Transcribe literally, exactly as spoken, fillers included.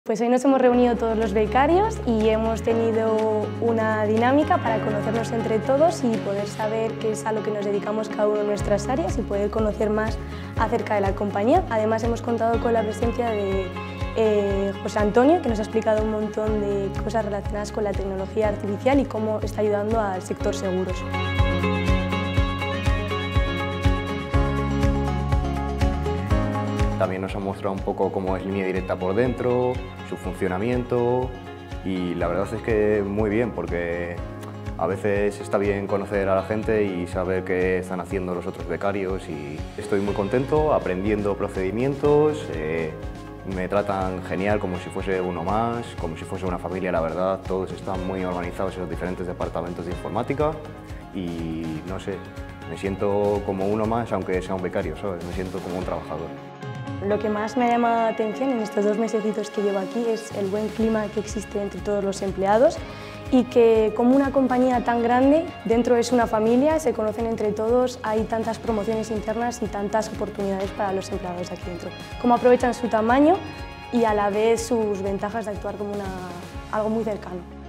Pues hoy nos hemos reunido todos los becarios y hemos tenido una dinámica para conocernos entre todos y poder saber qué es a lo que nos dedicamos cada uno en nuestras áreas y poder conocer más acerca de la compañía. Además hemos contado con la presencia de eh, José Antonio, que nos ha explicado un montón de cosas relacionadas con la tecnología artificial y cómo está ayudando al sector seguros. También nos ha mostrado un poco cómo es Línea Directa por dentro, su funcionamiento y la verdad es que muy bien porque a veces está bien conocer a la gente y saber qué están haciendo los otros becarios y estoy muy contento aprendiendo procedimientos, eh, me tratan genial como si fuese uno más, como si fuese una familia, la verdad, todos están muy organizados en los diferentes departamentos de informática y no sé, me siento como uno más aunque sea un becario, ¿sabes? Me siento como un trabajador. Lo que más me ha llamado la atención en estos dos mesecitos que llevo aquí es el buen clima que existe entre todos los empleados y que como una compañía tan grande, dentro es una familia, se conocen entre todos, hay tantas promociones internas y tantas oportunidades para los empleados aquí dentro. Cómo aprovechan su tamaño y a la vez sus ventajas de actuar como una, algo muy cercano.